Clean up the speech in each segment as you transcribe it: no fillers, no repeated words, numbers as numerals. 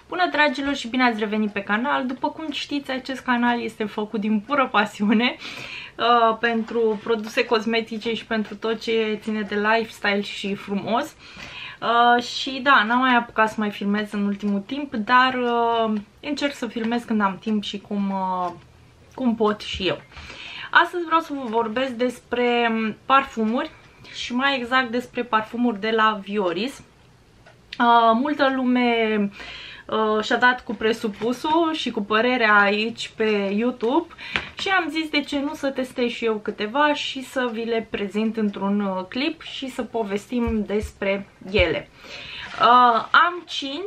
Bună dragilor și bine ați revenit pe canal. După cum știți, acest canal este făcut din pură pasiune pentru produse cosmetice și pentru tot ce ține de lifestyle și frumos. Și da, n-am mai apucat să mai filmez în ultimul timp, dar încerc să filmez când am timp și cum pot și eu. Astăzi vreau să vă vorbesc despre parfumuri și mai exact despre parfumuri de la Vioris. Multă lume și-a dat cu presupusul și cu părerea aici pe YouTube și am zis de ce nu să testez și eu câteva și să vi le prezint într-un clip și să povestim despre ele. Am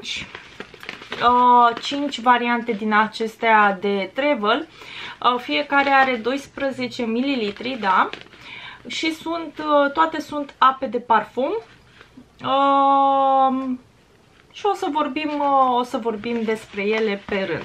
5 variante din acestea de travel, fiecare are 12 ml, da? Și toate sunt ape de parfum. Și o să vorbim despre ele pe rând.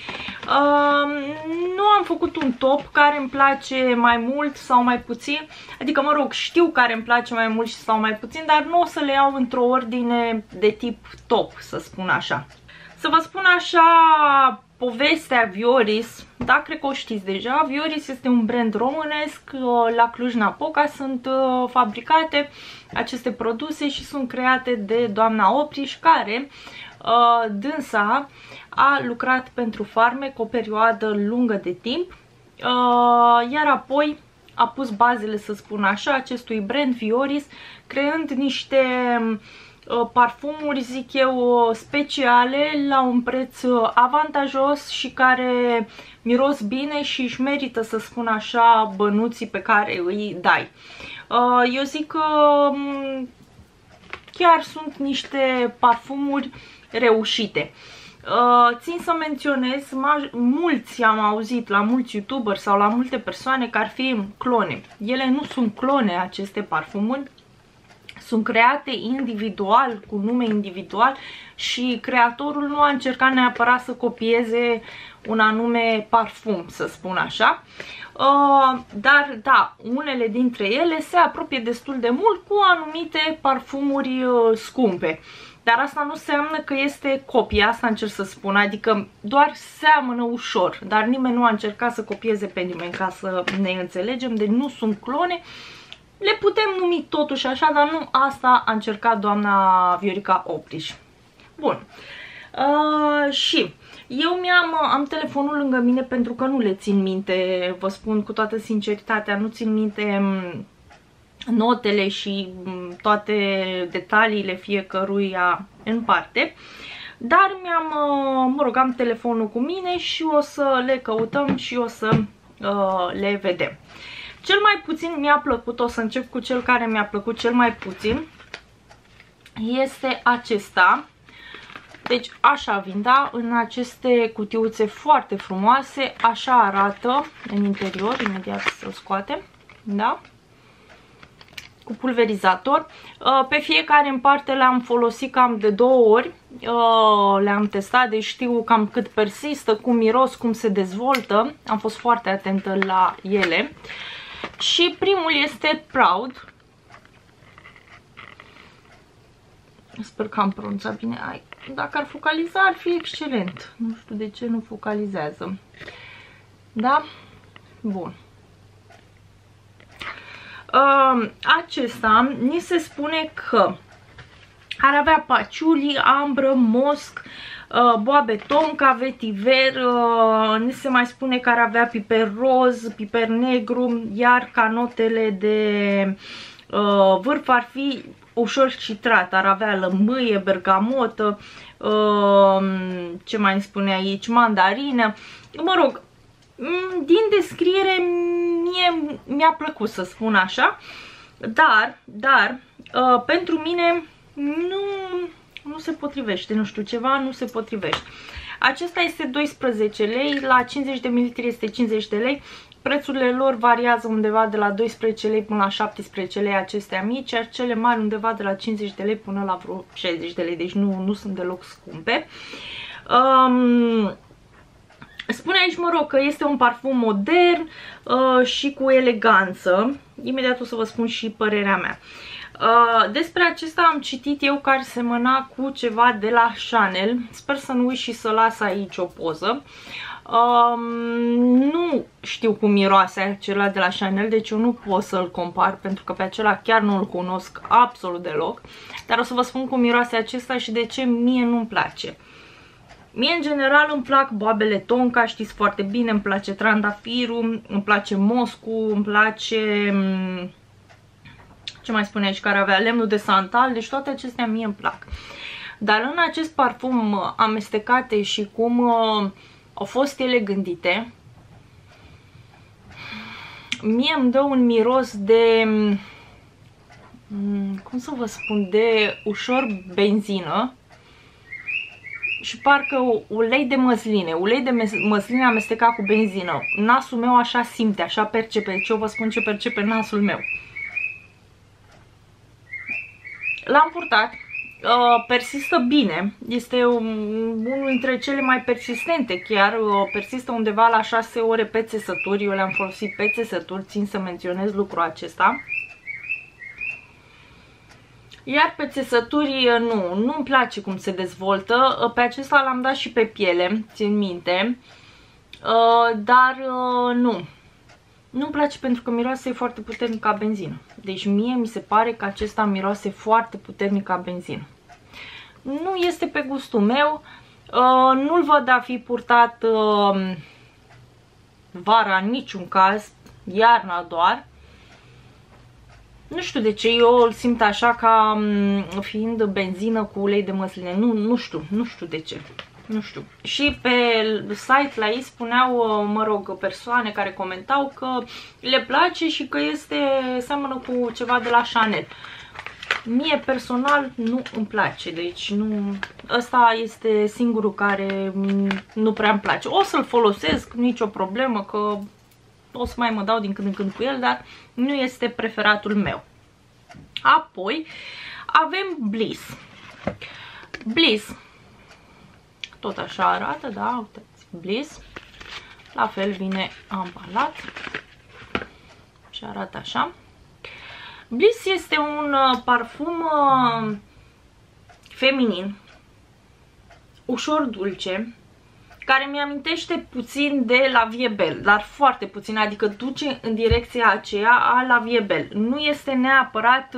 Nu am făcut un top care îmi place mai mult sau mai puțin, adică mă rog, știu care îmi place mai mult sau mai puțin, dar nu o să le iau într-o ordine de tip top, să spun așa. Să vă spun așa povestea Vioris, da, cred că o știți deja. Vioris este un brand românesc, la Cluj-Napoca sunt fabricate aceste produse și sunt create de doamna Opriș, care dânsa a lucrat pentru Farmec o perioadă lungă de timp, iar apoi a pus bazele, să spun așa, acestui brand Vioris, creând niște parfumuri, zic eu, speciale la un preț avantajos și care miros bine și își merită, să spun așa, bănuții pe care îi dai. Eu zic că chiar sunt niște parfumuri reușite. Țin să menționez, mulți am auzit la mulți youtuberi sau la multe persoane că ar fi clone. Ele nu sunt clone, aceste parfumuri. Sunt create individual, cu nume individual și creatorul nu a încercat neapărat să copieze un anume parfum, să spun așa. Dar da, unele dintre ele se apropie destul de mult cu anumite parfumuri scumpe. Dar asta nu înseamnă că este copie, asta încerc să spun, adică doar seamănă ușor, dar nimeni nu a încercat să copieze pe nimeni, ca să ne înțelegem, deci nu sunt clone. Le putem numi totuși așa, dar nu asta a încercat doamna Viorica Opriș. Bun. Și eu am telefonul lângă mine pentru că nu le țin minte, vă spun cu toată sinceritatea, nu țin minte notele și toate detaliile fiecăruia în parte. Dar am telefonul cu mine și o să le căutăm și o să le vedem. Cel mai puțin mi-a plăcut, o să încep cu cel care mi-a plăcut cel mai puțin, este acesta. Deci așa vin, da, în aceste cutiuțe foarte frumoase, așa arată în interior, imediat să-l scoatem, da? Cu pulverizator. Pe fiecare în parte le-am folosit cam de 2 ori, le-am testat, deci știu cam cât persistă, cum miros, cum se dezvoltă, am fost foarte atentă la ele. Și primul este Proud. Sper că am pronunțat bine. Dacă ar focaliza ar fi excelent. Nu știu de ce nu focalizează. Da? Bun. Acesta ni se spune că ar avea paciuli, ambră, mosc, boabe tonca, vetiver, ni se mai spune că ar avea piper roz, piper negru, iar ca notele de vârf ar fi ușor citrat, ar avea lămâie, bergamotă, ce mai spune aici, mandarină. Mă rog, din descriere mie mi-a plăcut, să spun așa, dar pentru mine nu se potrivește, nu știu, ceva nu se potrivește. Acesta este 12 lei, la 50 de ml este 50 de lei. Prețurile lor variază undeva de la 12 lei până la 17 lei acestea mici, iar cele mari undeva de la 50 de lei până la vreo 60 de lei, deci nu sunt deloc scumpe. Spune aici, mă rog, că este un parfum modern și cu eleganță. Imediat o să vă spun și părerea mea. Despre acesta am citit eu că ar semăna cu ceva de la Chanel. Sper să nu uit și să las aici o poză. Nu știu cum miroase acela de la Chanel, deci eu nu pot să-l compar pentru că pe acela chiar nu îl cunosc absolut deloc. Dar o să vă spun cum miroase acesta și de ce mie nu-mi place. Mie, în general, îmi plac boabele tonka, știți foarte bine, îmi place trandafirul, îmi place moscu, îmi place... Ce mai spune aici, care avea lemnul de santal, deci toate acestea mie îmi plac. Dar în acest parfum amestecate și cum au fost ele gândite, mie îmi dă un miros de... cum să vă spun, de ușor benzină. Și parcă ulei de măsline. Ulei de măsline amestecat cu benzină. Nasul meu așa simte, așa percepe. Deci eu vă spun ce percepe nasul meu. L-am purtat. Persistă bine. Este unul dintre cele mai persistente chiar. Persistă undeva la 6 ore pe țesături. Eu le-am folosit pe țesături. Țin să menționez lucrul acesta. Iar pe țesături nu-mi place cum se dezvoltă. Pe acesta l-am dat și pe piele, țin minte. Dar nu-mi place pentru că miroase foarte puternic ca benzină. Deci mie mi se pare că acesta miroase foarte puternic ca benzină. Nu este pe gustul meu. Nu-l văd a fi purtat vara în niciun caz, iarna doar. Nu știu de ce, eu îl simt așa ca fiind benzină cu ulei de măsline. Nu știu de ce. Nu știu. Și pe site la ei spuneau, mă rog, persoane care comentau că le place și că seamănă cu ceva de la Chanel. Mie personal nu îmi place, deci nu, ăsta este singurul care nu prea îmi place. O să-l folosesc, nicio problemă, că o să mai mă dau din când în când cu el, dar nu este preferatul meu. Apoi avem Bliss. Bliss, tot așa arată, da, uitați, Bliss. La fel vine ambalat și arată așa. Bliss este un parfum feminin, ușor dulce, care mi-amintește puțin de La Vie Belle, dar foarte puțin, adică duce în direcția aceea a La Vie Belle. Nu este neapărat,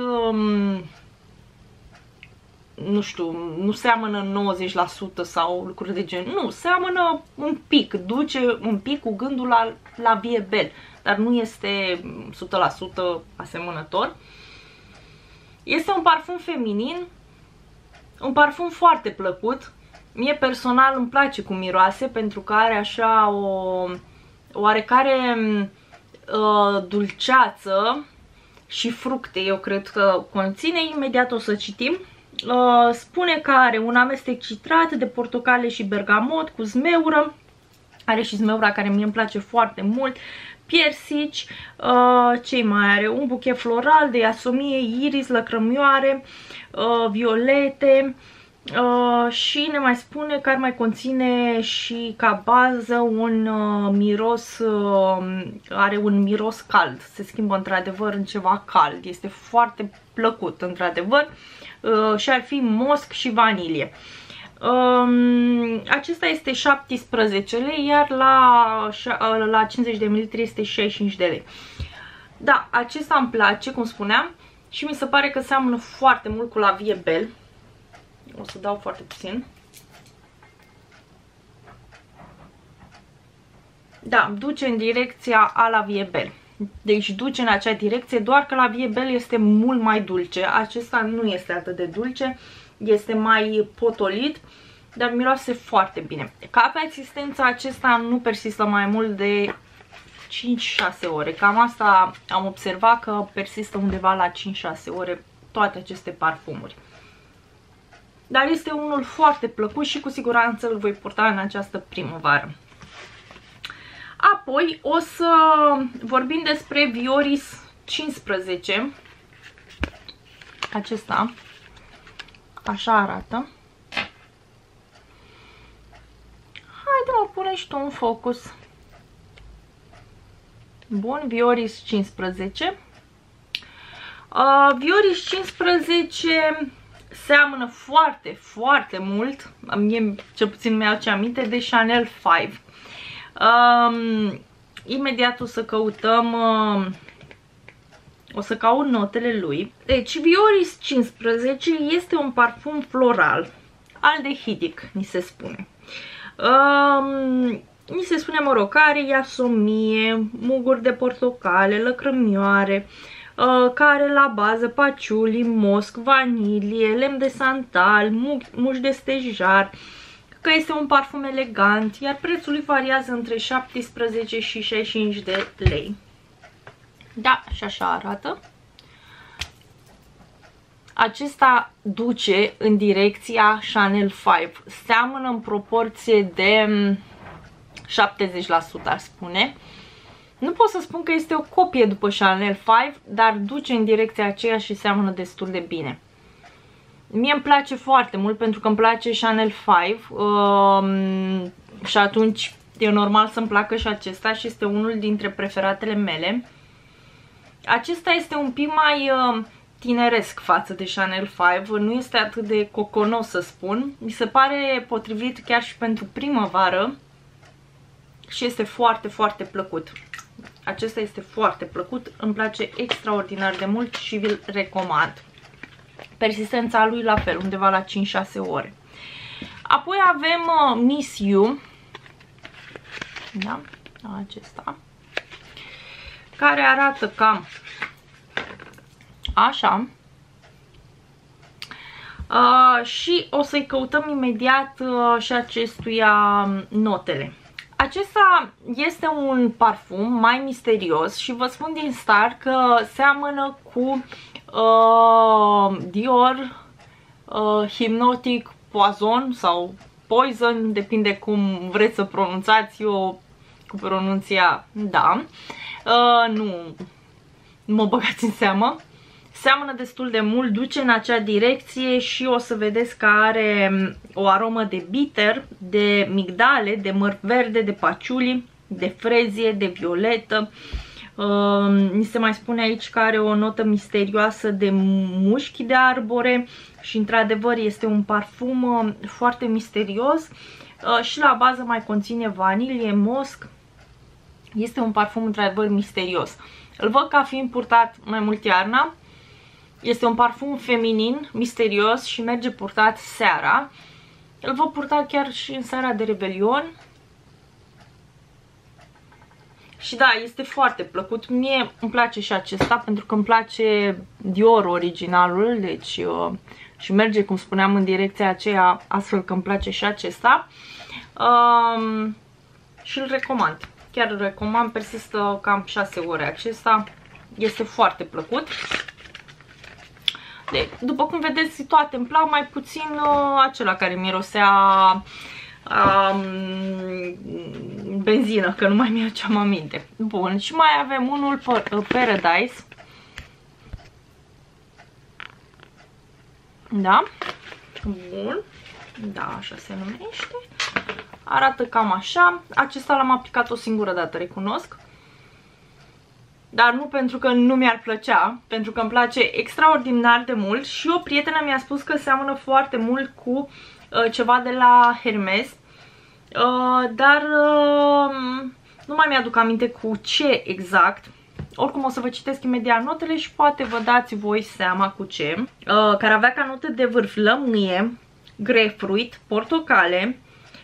nu știu, nu seamănă 90% sau lucruri de gen. Nu, seamănă un pic, duce un pic cu gândul la La Vie Belle, dar nu este 100% asemănător. Este un parfum feminin, un parfum foarte plăcut. Mie personal îmi place cum miroase pentru că are așa o oarecare dulceață și fructe, eu cred că conține, imediat o să citim. Spune că are un amestec citrat de portocale și bergamot cu zmeură, are și zmeura care mie îmi place foarte mult, piersici, ce mai are? Un buchet floral de iasomie, iris, lăcrămioare, violete. Și ne mai spune că ar mai conține și ca bază un miros, are un miros cald, se schimbă într-adevăr în ceva cald, este foarte plăcut într-adevăr, și ar fi mosc și vanilie. Acesta este 17 lei, iar la 50 de ml este 65 de lei. Da, acesta îmi place, cum spuneam, și mi se pare că seamănă foarte mult cu La Vie Belle. O să dau foarte puțin. Da, duce în direcția a La Vie Belle. Deci duce în acea direcție, doar că La Vie Belle este mult mai dulce. Acesta nu este atât de dulce, este mai potolit, dar miroase foarte bine. Ca persistența, acesta nu persistă mai mult de 5-6 ore. Cam asta am observat, că persistă undeva la 5-6 ore toate aceste parfumuri. Dar este unul foarte plăcut și cu siguranță îl voi purta în această primăvară. Apoi o să vorbim despre Vioris 15. Acesta așa arată. Haide, mă, pune și tu un focus. Bun, Vioris 15. Vioris 15 seamănă foarte, foarte mult, mie cel puțin mi-aduce aminte, de Chanel 5. Imediat o să căutăm, o să caut notele lui. Deci Vioris 15 este un parfum floral, aldehidic, ni se spune. Ni se spune, mă rog, care iasomie, muguri de portocale, lăcrămioare, care la bază paciuli, mosc, vanilie, lemn de santal, muș de stejar, că este un parfum elegant, iar prețul lui variază între 17 și 65 de lei. Da, și așa arată. Acesta duce în direcția Chanel 5. Seamănă în proporție de 70%, aș spune. Nu pot să spun că este o copie după Chanel 5, dar duce în direcția aceea și seamănă destul de bine. Mie îmi place foarte mult pentru că îmi place Chanel 5 și atunci e normal să-mi placă și acesta și este unul dintre preferatele mele. Acesta este un pic mai tineresc față de Chanel 5, nu este atât de coconos, să spun. Mi se pare potrivit chiar și pentru primăvară și este foarte, foarte plăcut. Acesta este foarte plăcut, îmi place extraordinar de mult și vi-l recomand. Persistența lui la fel, undeva la 5-6 ore. Apoi avem Miss You, da? Acesta, care arată cam așa. Și o să-i căutăm imediat și acestuia notele. Acesta este un parfum mai misterios și vă spun din start că seamănă cu Dior Hypnotic Poison sau Poison, depinde cum vreți să pronunțați, eu cu pronunția da. Nu mă băgați în seamă. Seamănă destul de mult, duce în acea direcție și o să vedeți că are o aromă de bitter, de migdale, de măr verde, de paciuli, de frezie, de violetă. Ni se mai spune aici că are o notă misterioasă de mușchi de arbore și într-adevăr este un parfum foarte misterios și la bază mai conține vanilie, mosc. Este un parfum într-adevăr misterios. Îl văd ca fiind purtat mai mult iarna. Este un parfum feminin, misterios și merge purtat seara. Îl văd purtat chiar și în seara de Revelion. Și da, este foarte plăcut. Mie îmi place și acesta pentru că îmi place Dior originalul, deci și merge, cum spuneam, în direcția aceea, astfel că îmi place și acesta. Și îl recomand. Chiar îl recomand, persistă cam 6 ore acesta. Este foarte plăcut. După cum vedeți, toate îmi plac, mai puțin acela care mirosea benzină, că nu mai mi-aduceam aminte. Bun, și mai avem unul Paradise. Da? Bun. Da, așa se numește. Arată cam așa. Acesta l-am aplicat o singură dată, recunosc. Dar nu pentru că nu mi-ar plăcea, pentru că îmi place extraordinar de mult și o prietenă mi-a spus că seamănă foarte mult cu ceva de la Hermes, dar nu mai mi-aduc aminte cu ce exact. Oricum o să vă citesc imediat notele și poate vă dați voi seama cu ce. Care avea ca note de vârf lămâie, grapefruit, portocale,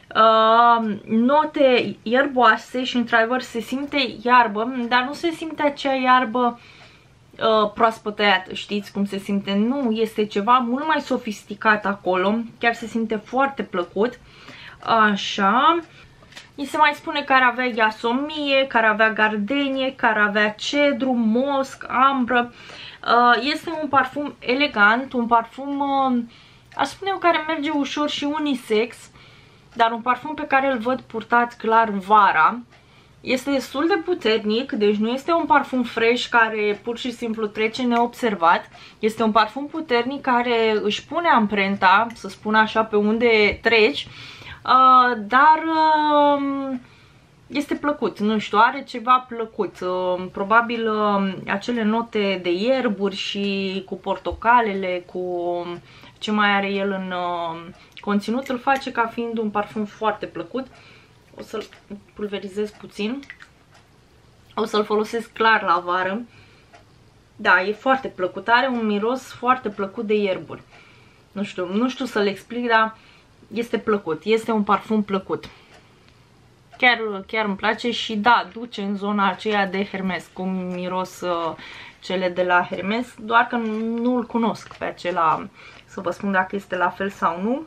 note ierboase și într-adevăr se simte iarbă, dar nu se simte acea iarbă proaspăt tăiată, știți cum se simte? Nu, este ceva mult mai sofisticat acolo, chiar se simte foarte plăcut. Așa. Mi se mai spune care avea iasomie, care avea gardenie, care avea cedru, mosc, ambră. Este un parfum elegant, un parfum, aș spune eu, care merge ușor și unisex, dar un parfum pe care îl văd purtat clar vara. Este destul de puternic, deci nu este un parfum fresh care pur și simplu trece neobservat. Este un parfum puternic care își pune amprenta, să spun așa, pe unde treci, dar este plăcut, nu știu, are ceva plăcut. Probabil acele note de ierburi și cu portocalele, cu ce mai are el în conținut, îl face ca fiind un parfum foarte plăcut. O să-l pulverizez puțin. O să-l folosesc clar la vară. Da, e foarte plăcut. Are un miros foarte plăcut de ierburi. Nu știu să-l explic, dar este plăcut. Este un parfum plăcut. Chiar îmi place și da, duce în zona aceea de Hermes, cum miros cele de la Hermes, doar că nu îl cunosc pe acela, să vă spun dacă este la fel sau nu.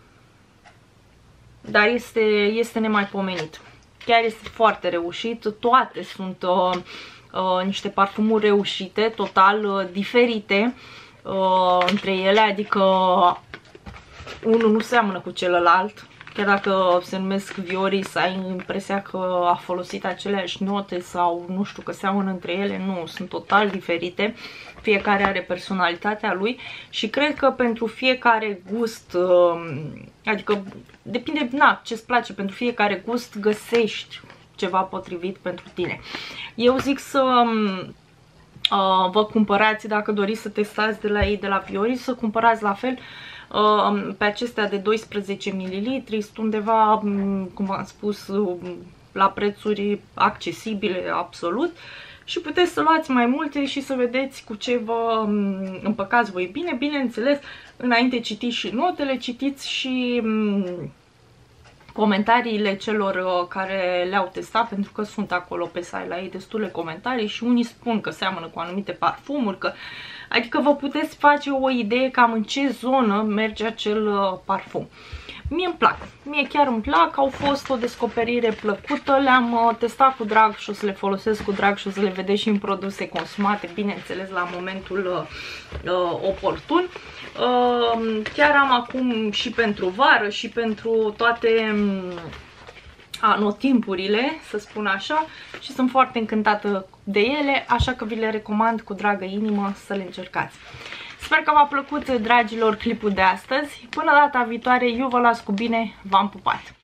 Dar este nemaipomenit. Chiar este foarte reușit. Toate sunt niște parfumuri reușite, total diferite între ele, adică unul nu seamănă cu celălalt. Chiar dacă se numesc Viori, să ai impresia că a folosit aceleași note sau nu știu, că seamănă între ele, nu, sunt total diferite. Fiecare are personalitatea lui și cred că pentru fiecare gust, adică depinde, ce-ți place, pentru fiecare gust găsești ceva potrivit pentru tine. Eu zic să vă cumpărați, dacă doriți să testați de la ei, de la Viori, să cumpărați la fel pe acestea de 12 ml, sunt undeva, cum v-am spus, la prețuri accesibile absolut și puteți să luați mai multe și să vedeți cu ce vă împăcați voi bine. Bineînțeles, înainte citiți și notele, citiți și comentariile celor care le-au testat, pentru că sunt acolo pe site la ei destule comentarii și unii spun că seamănă cu anumite parfumuri, adică vă puteți face o idee cam în ce zonă merge acel parfum. Mie îmi plac, mie chiar îmi plac, au fost o descoperire plăcută, le-am testat cu drag și o să le folosesc cu drag și o să le vedeți și în produse consumate, bineînțeles la momentul oportun. Chiar am acum și pentru vară și pentru toate anotimpurile, să spun așa, și sunt foarte încântată de ele, așa că vi le recomand cu dragă inimă să le încercați. Sper că v-a plăcut, dragilor, clipul de astăzi. Până data viitoare, eu vă las cu bine, v-am pupat!